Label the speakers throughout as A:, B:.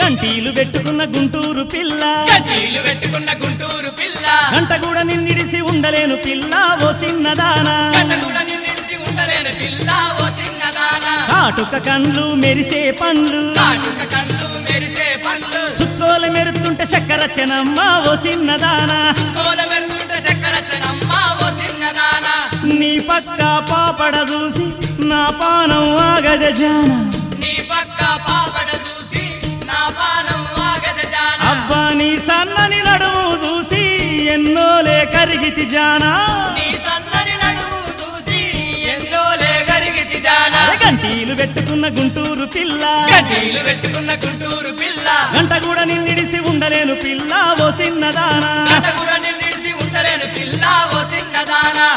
A: కంటీలు పెట్టుకున్న గుంటూరు పిల్ల
B: కంటీలు పెట్టుకున్న గుంటూరు పిల్ల
A: గంట కూడా నిన్నిడిసి ఉండలేను పిల్ల ఓ సిన్నదానా
B: గంట కూడా నిన్నిడిసి ఉండలేను పిల్ల ఓ సిన్నదానా
A: కాటుక కండ్లు మెరిసే పండ్లు
B: కాటుక కళ్ళు మెరిసే పండ్లు
A: సుక్కోల మెరుతుంటే చక్కరచ్చనమ్మ ఓ సిన్నదానా
B: కోల మెరుతుంటే చక్కరచ్చనమ్మ ఓ సిన్నదానా
A: నీ పక్క పాపడ చూసి నా పానం ఆగద జాన
B: నీ పక్క పాపడ చూసి నా పానం ఆగద జాన
A: అబ్బా నీ సన్నని నడుము చూసి ఎన్నోలే కరిగితి జానా
B: నీ సన్నని నడుము చూసి ఎందోలే గరిగితి జాన
A: కంటీలు పెట్టుకున్న గుంటూరు పిల్ల
B: కంటీలు పెట్టుకున్న గుంటూరు పిల్ల
A: గంట కూడా నిన్నిడిసి ఉండలేను పిల్ల ఓ సిన్నదానా
B: గంట కూడా నిన్నిడిసి ఉండలేను పిల్ల ఓ సిన్నదానా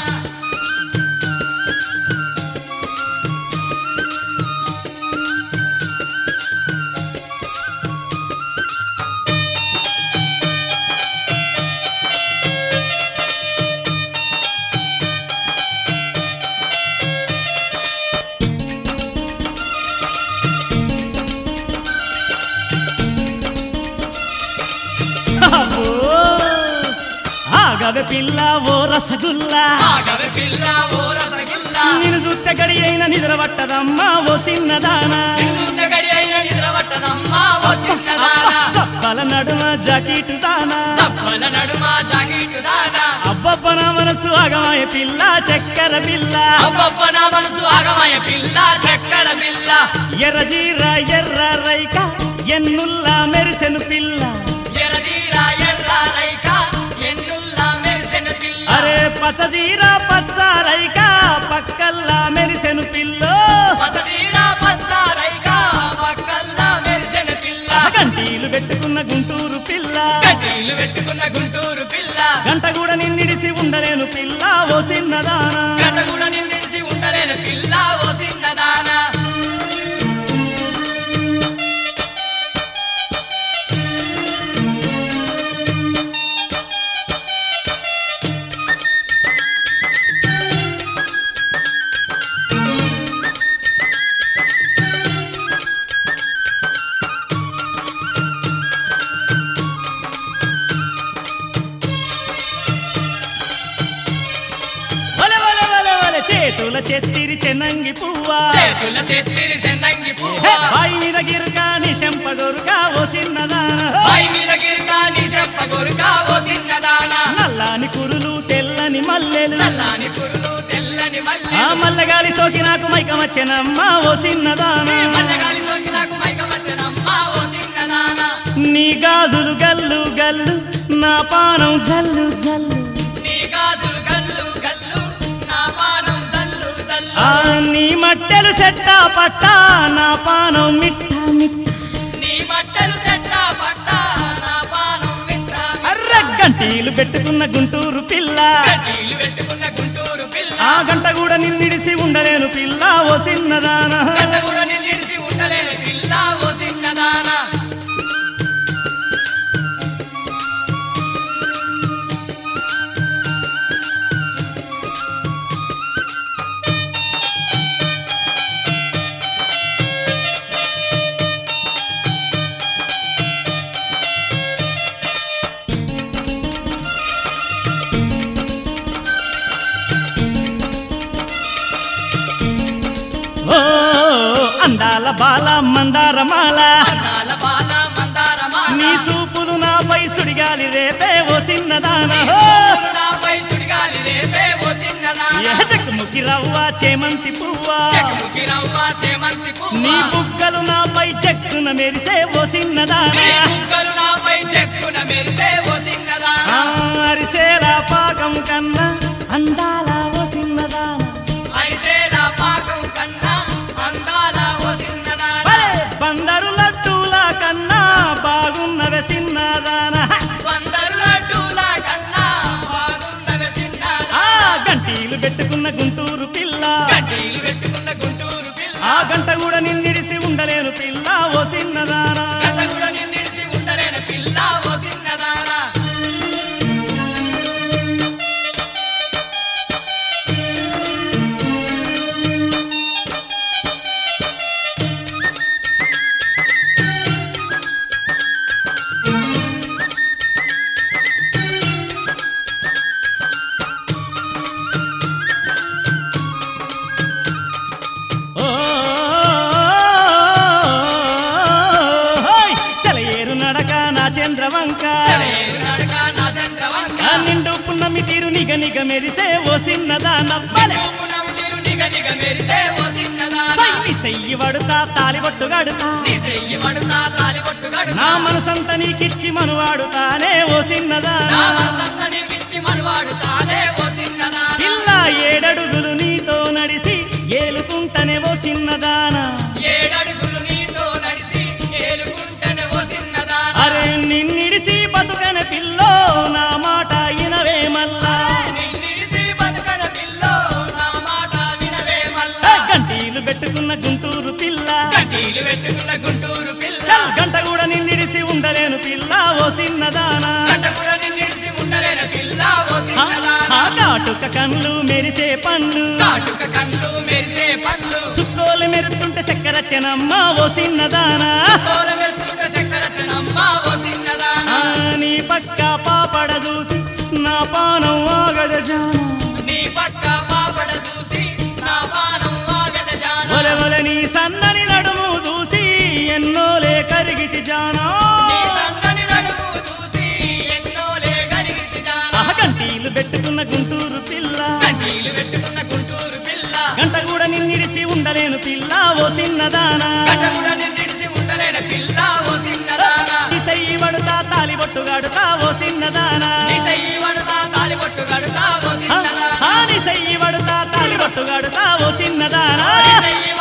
A: అబ్బో, ఆగవే పిల్ల ఓ రసగుల్లా
B: ఆగవే పిల్ల ఓ రసగుల్లా
A: నిన్ను చూస్తే గడి అయిన నిద్ర పట్టదమ్మా ఓ సిన్నదానా
B: నిన్నున్న గడి అయిన నిద్ర పట్టదమ్మా ఓ సిన్నదానా
A: చప్పల నడుమ జాకెట్ దానా
B: తప్పల నడుమ జాకెట్ దానా
A: అబ్బబ్బ నా మనసు ఆగమాయ పిల్ల చక్కెర పిల్ల
B: అబ్బబ్బ నా మనసు ఆగమయ పిల్ల చక్కెర పిల్ల
A: ఎర్ర జీర ఎర్ర రైక ఎన్నుల్లా మెరిసెను పిల్ల
B: ఎర్రజీర ఎర్ర రైక ఎన్నుల్లా మెరిసెను పిల్ల
A: అరే పచ్చ జీర పచ్చ రైక పక్కల్లా మెరిసెను పిల్లో
B: పచ్చజీర పచ్చ రైక పక్కల్లా మెరిసెను పిల్ల
A: కంటీలు పెట్టుకున్న గుంటూరు పిల్ల
B: కంటీలు పెట్టుకున్న గుంటూరు పిల్ల
A: గంట కూడా నిన్నిడిసి ఉండలేను పిల్ల ఓ సిన్నదానా
B: గంట కూడా నిన్నిడిసి ఉండలేను పిల్ల ఓ సిన్నదానా
A: వలె వలె వలె వలె చేతుల చెత్తిరి చెన్నంగి పువ్వా
B: చేతుల చెత్తిరి చెన్నంగి పువ్వ
A: బాయి మీద గిరుక నీ చెంపగొరుక ఓ సిన్నదానా
B: పై మీద గిరికా నీ చెప్ప గొరుకా ఓ సిన్నదానా
A: నల్లాని కురులు తెల్లని మల్లెలు
B: నల్లాని పురులు తెల్లని మల్లె
A: ఆ మల్లగాలి సోకి నాకు మైకమచ్చనమ్మ ఓ సిన్నదానా
B: మల్లగాలి సోకి నాకు మైకమచ్చనమ్మ ఓ సిన్నదానా
A: నీ గాజులు గల్లు గల్లు నా పానం జల్లు జల్లు
B: నీ గాజులు గల్లు గల్లు నా పానం జల్లు జల్లు
A: ఆ నీ మట్టెలు చెట్టా పట్టా నా పానం మిట్ట మిట్ట
B: నీ బట్టలు చెట్ట పట్ట నా పానం మిట్ట
A: అర్ర గంటీలు పెట్టుకున్న గుంటూరు పిల్ల
B: కడ్డీలు పెట్టుకున్న గుంటూరు పిల్ల
A: ఆ గంట కూడా నిన్నిడిసి ఉండలేను పిల్ల ఓ సిన్నదానా
B: గంట కూడా నిన్నిడిసి ఉండలేని పిల్ల ఓ సిన్నదానా
A: ఓ అందాల బాల మందారమాల
B: అన్నాల బాల మందారమాల
A: నీ సూపులు నాపై సుడిగాలి రేపే ఓ సిన్నదానా
B: నాపై సుడిగాలి రేపే ఓ సిన్నదానా
A: చెక్కుముకి రవ్వ చేమంతి పువ్వా
B: చెక్కుముకి రవ్వ చేమంతి పువ్వ
A: నీ బుగ్గలు నాపై చెక్కున మెరిసే ఓ సిన్నదానా
B: నీ బుగ్గలు నాపై చెక్కున మెరిసే ఓ సిన్నదానా
A: అరిసేలా పాకం కన్నా అందాల ఓ సిన్నదానా
B: ఐదేలా పాకం కన్నా అందాల ఓ సిన్నదానా
A: భలే బందరు లడ్డూల కన్నా బాగున్నవే సిన్నదానా
B: వందరు లడ్డూల కన్నా బాగున్నవే సిన్నదానా
A: ఆ గంటీలు పెట్టుకున్న గుంటూరు పిల్ల
B: కడ్డీలు పెట్టుకున్న గుంటూరు పిల్ల
A: ఆ గంట కూడా నిన్నిడిసి ఉండలేను పిల్ల ఓ సిన్నదానా
B: గంట కూడా నిన్నిడిసి ఉండలేని పిల్ల ఓ సిన్నదానా
A: నిగ నిగ మెరిసే ఓ సిన్నదాన బలే
B: పున్నమి తీరు నిగ నిగ మెరిసే ఓ సిన్నదాన
A: సై సెయ్యి వడుతా తాలిబొట్టు గడుతా
B: నీ చెయ్యి వడుతా తాలిబొట్టు గడుతా
A: నా మనసంత నీకిచ్చి మనువాడుతానే ఓ సిన్నదాన
B: నా మనసంత నీకిచ్చి మనువాడుతానే ఓ సిన్నదాన
A: పిల్ల 7 అడుగులు నీతో నడిసి ఏలుకుంటనే ఓ సిన్నదాన
B: 7 అడుగులు నీతో నడిసి ఏలుకుంటనే ఓ సిన్నదాన
A: అరే నిన్నిడిసి బతుకన పిల్లో నా మాట ఇనవే మల్లా
B: నిన్నిడిసి బతుకన పిల్లో నా మాట వినవే మల్లా
A: గంటీలు పెట్టుకున్న గుంటూరు పిల్ల
B: కటీలు పెట్టుకున్న గుంటూరు పిల్ల
A: గంట కూడా నిన్నిడిసి ఉండలేను పిల్ల ఓ సిన్నదానా
B: గంట కూడా నిన్నిడిసి ఉండలేని పిల్ల ఓ సిన్నదాన
A: ఆ కాటుక కళ్ళు మెరిసే పండ్లు
B: కాటుక కళ్ళు మెరిసే పండ్లు
A: సుక్కోలు మెరుతుంటే చక్కెరచ్చనమ్మ ఓ సిన్నదానా
B: తోల మెరుస్తుంటే చక్కెరచనమ్మ ఓ సిన్నదాన
A: నీ పక్క పాపడ చూసి నా పానం ఆగద జాను
B: నీ పక్క పాపడ చూసి నా పానం ఆగద జాన
A: ఒలె ఒలె నీ సన్నని నడుము చూసి ఎన్నోలే కరిగితి జానా
B: నీ సన్నని నడుము చూసి ఎన్నోలే కరిగితి జాన
A: గంటీలు పెట్టుకున్న గుంటూరు పిల్ల
B: కటీలు పెట్టుకున్న గుంటూరు పిల్ల
A: గంట కూడా నిన్నిడిసి ఉండలేను పిల్ల ఓ సిన్నదానా
B: గంట కూడా నిన్నిడిసి ఉండలేని పిల్ల ఓ సిన్నదాన
A: ఇసై వడుతా తాలిబొట్టు గడుతా ఓ సిన్నదానా
B: నీ చెయ్యి వడుతా తాలిబొట్టు గడుతా ఓ సిన్నదాన
A: నిసై వడుతా తాలిబొట్టు గడుతా ఓ సిన్నదానా
B: నీ చెయ్యి